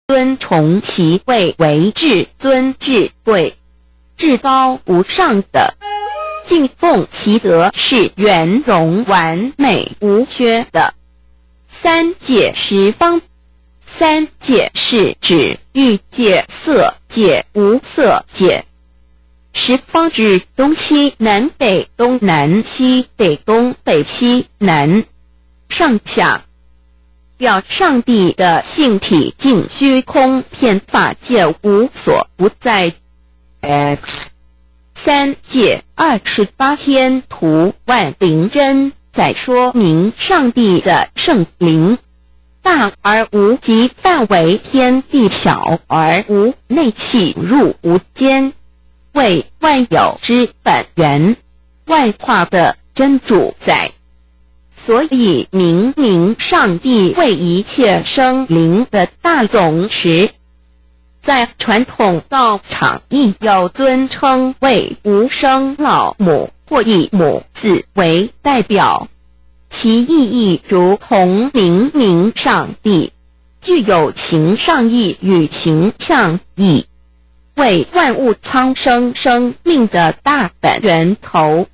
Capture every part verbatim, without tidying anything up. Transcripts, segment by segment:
尊崇其位为至尊至贵，至高无上的，敬奉其德是圆融完美无缺的。三界十方，三界是指欲界、色界、无色界。十方指东西南北东南西北东北西南上下，表上帝的性体尽虚空遍法界无所不在。 X 三界二十八天图万灵真在说明上帝的圣灵大而无极，范围天地小而无内气入无间，为万有之本源，外化的真主宰。所以明明上帝为一切生灵的大总持，在传统道场亦有尊称为无生老母或以母字为代表，其意义如同明明上帝，具有形上义与形象义，为万物苍生生命的大本源头。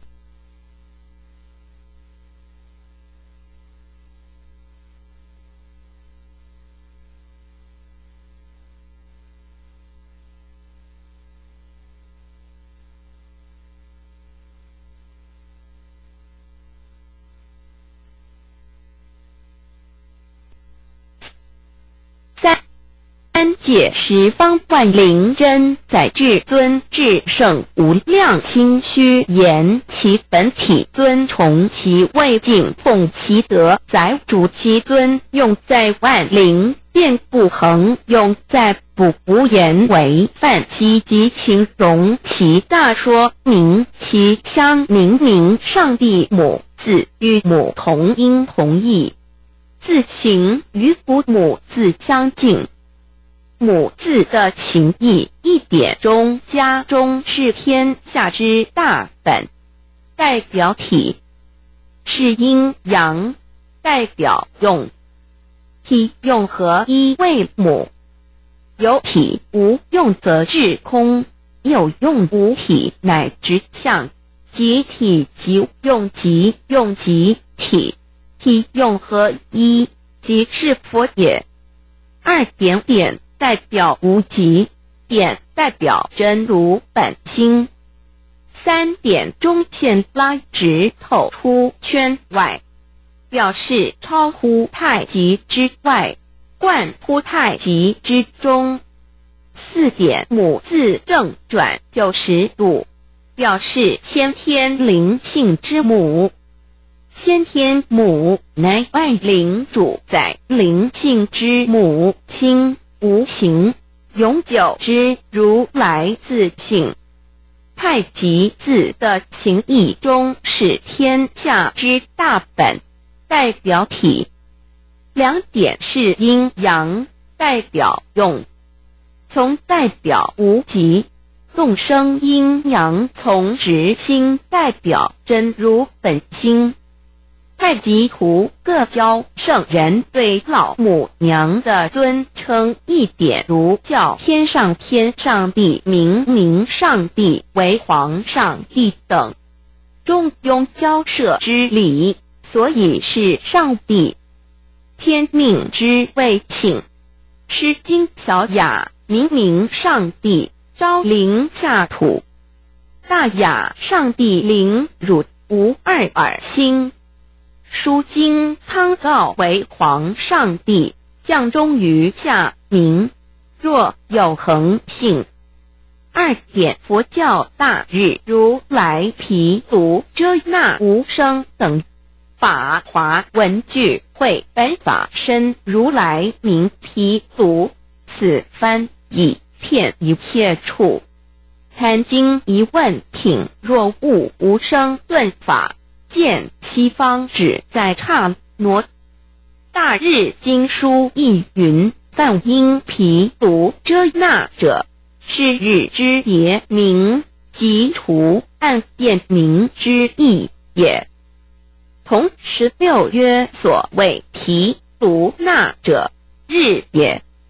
三界十方万灵真在至尊至圣无量清虚言其本体尊崇其位敬奉其德载主其尊，用在万灵便不恒用在不无言为范积极形容其大，说明其相明明上帝母字与母同音同义，字形与父母字相近。母字的情义一点中家中是天下之大本，代表体是阴阳，代表用，体用合一为母。有体无用则是空，有用无体乃直相，即体即用即用即体，体用合一即是佛也。二点点代表无极，点代表真如本心，三点中线拉直透出圈外，表示超乎太极之外，贯乎太极之中。四点母字正转九十度，表示先天灵性之母。先天母乃外灵主宰灵性之母亲，无形永久之如来自性。太极字的情义中是天下之大本，代表体。两点是阴阳，代表用，从代表无极，众生阴阳从直心代表真如本心。太极图各教圣人对老母娘的尊称，一点如叫天上天上帝、明明上帝为皇上帝等，中庸交涉之理，所以是上帝。天命之谓请，诗经小雅明明上帝昭灵下土，大雅上帝灵汝无二耳心。书经汤告为皇上帝，降中于下民，若有恒性。二点佛教大日如来毗卢遮那无生等法华文具会本法身如来名毗卢，此翻以片一切处。参经一问品，若悟无生顿法，见西方只在刹那。大日经书亦云，梵音毗卢遮那者，是日之别名，即除暗辨明之意也。同十六曰所谓毗卢那者，日也。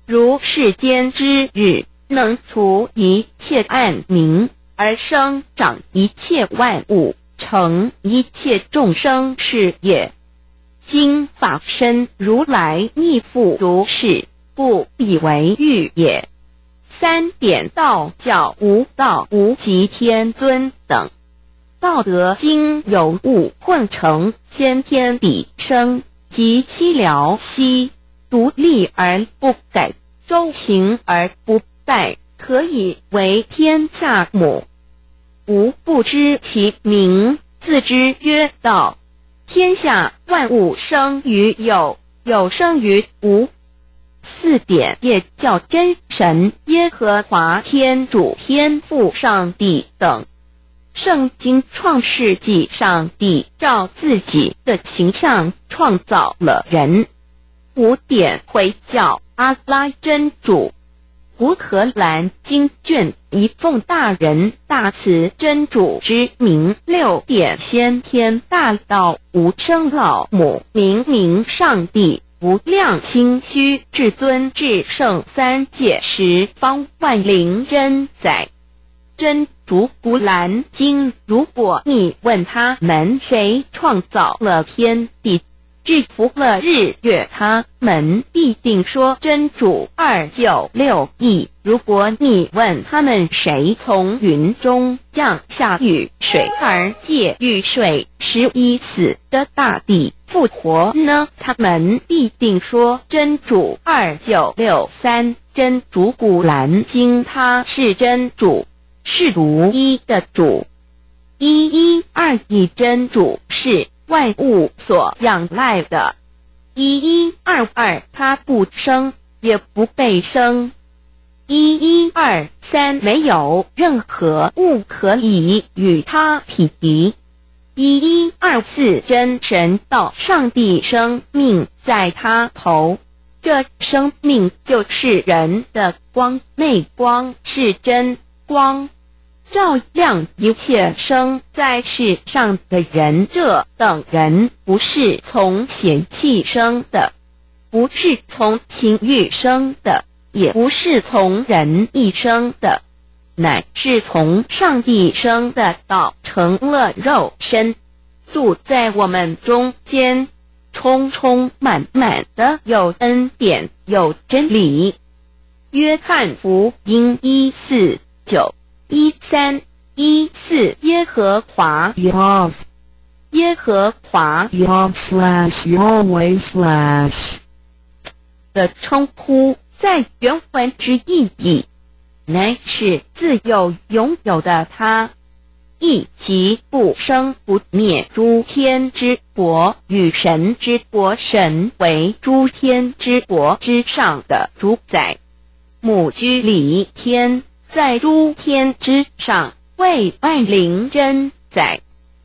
如世间之日，能除一切暗明，而生长一切万物，成一切众生是也。今法身如来逆复如是，不以为喻也。三点道教无道无极天尊等，道德经有物混成，先天地生，及其辽息，独立而不改，周行而不殆，可以为天下母。吾不知其名，自知曰道。天下万物生于有，有生于无。四点也叫真神耶和华天主天父上帝等。圣经创世纪，上帝照自己的形象创造了人。五点回教阿拉真主。乌克兰经卷一奉大人大慈真主之名。六点先天大道无生老母，明明上帝无量清虚至尊至圣三界十方万灵真在。真主古兰经，如果你问他们谁创造了天地，制服了日月，他们必定说真主二九六亿。如果你问他们谁从云中降下雨水而借雨水使已死的大地复活呢，他们必定说真主二九六三。真主古兰经，他是真主，是独一的主。一一二一真主是万物所仰赖的。一一二二他不生也不被生。一一二三没有任何物可以与他匹敌。一一二四真神道，上帝生命在他头，这生命就是人的光，内光是真光，照亮一切生在世上的人。这等人不是从血气生的，不是从情欲生的，也不是从人意生的，乃是从上帝生的道，成了肉身，住在我们中间，充充满满的有恩典有真理。约翰福音一四九一三一四，耶和华 Yav 耶和华 Yav slash Yahweh slash 的称呼，在原文之意义，乃是自有拥有的他，亦即不生不灭诸天之国，与神之国，神为诸天之国之上的主宰。母居里天，在诸天之上，为万灵真在。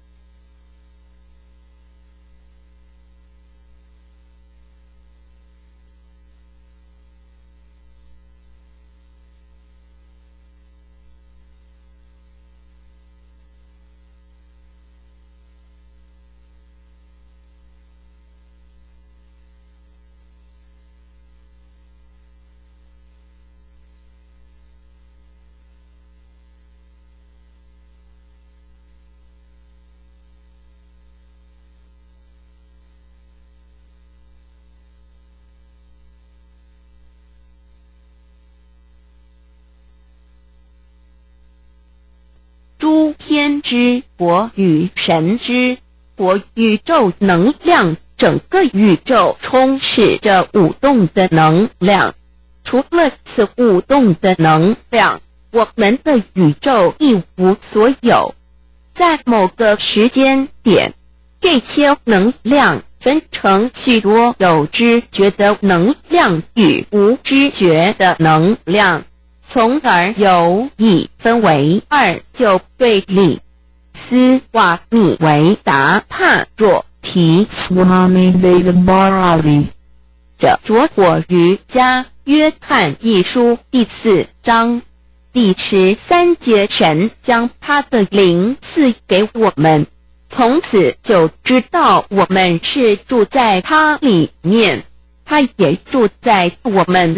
诸天之国与神之国，宇宙能量，整个宇宙充斥着舞动的能量。除了此舞动的能量，我们的宇宙一无所有。在某个时间点，这些能量分成许多有知觉的能量与无知觉的能量，从而有以分为二，就对立。斯瓦米维达帕若提 Swami Vedabharati 这着火瑜伽约翰一书第四章第十三节，神将他的灵赐给我们，从此就知道我们是住在他里面，他也住在我们里。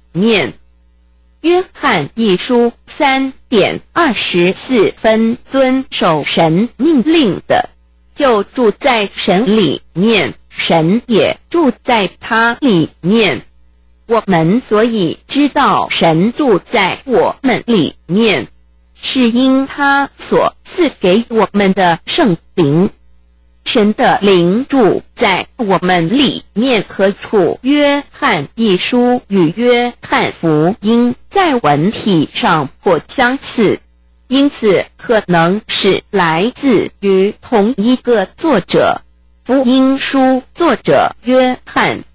面。约翰一书三点二十四分，遵守神命令的，就住在神里面，神也住在他里面。我们所以知道神住在我们里面，是因他所赐给我们的圣灵。神的灵住在我们里面何处？约翰一书与约翰福音在文体上颇相似，因此可能是来自于同一个作者。福音书作者约翰